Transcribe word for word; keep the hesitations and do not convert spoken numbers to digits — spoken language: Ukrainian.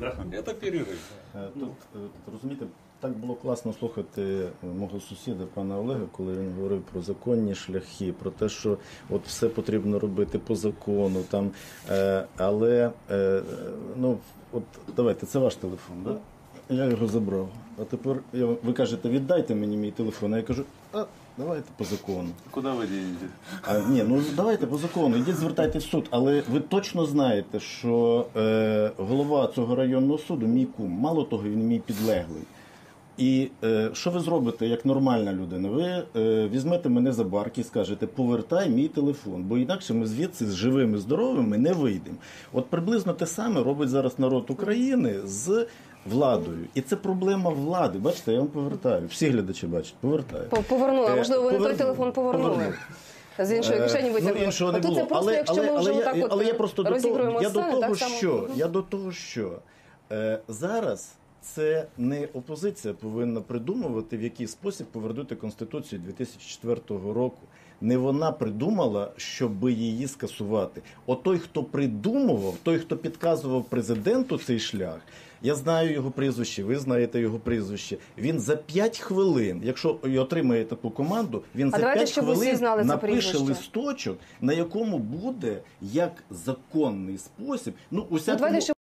Да? Это перерыв. Тут, розумієте, так було класно слухати мого сусіда, пана Олега, коли він говорив про законні шляхи, про те, що от все потрібно робити по закону, там, е, але, е, ну, от давайте, це ваш телефон, да? Я його забрав. А тепер я, ви кажете, віддайте мені мій телефон, а я кажу, а давайте по закону. Куда вы денете? А, ні, ну давайте по закону, ідіть звертайтесь в суд, але ви точно знаєте, що е, голова цього районного суду мій кум, мало того, він мій підлеглий. І е, що ви зробите як нормальна людина? Ви е, візьмете мене за барки і скажете, повертай мій телефон, бо інакше ми звідси з живими, здоровими не вийдемо. От приблизно те саме робить зараз народ України з владою. І це проблема влади. Бачите, я вам повертаю. Всі глядачі бачать, повертаю. Повернули, можливо, ви Поверну. той телефон повернули. Поверну. З іншої кишені витягнули. Ну, іншого не А тут було. це просто, Але, якщо але, ми вже але, отак я, от але я просто до розігруємо того, я сцени, до того, так само. що, я до того, що е, зараз це не опозиція повинна придумувати, в який спосіб повернути Конституцію дві тисячі четвертого року. Не вона придумала, щоб її скасувати. От той, хто придумував, той, хто підказував президенту цей шлях, я знаю його прізвище, ви знаєте його прізвище, він за п'ять хвилин, якщо і отримає таку команду, він А за давайте, п'ять щоб усі хвилин знали це напише прізвище. листочок, на якому буде як законний спосіб, ну, усякому... Давайте, щоб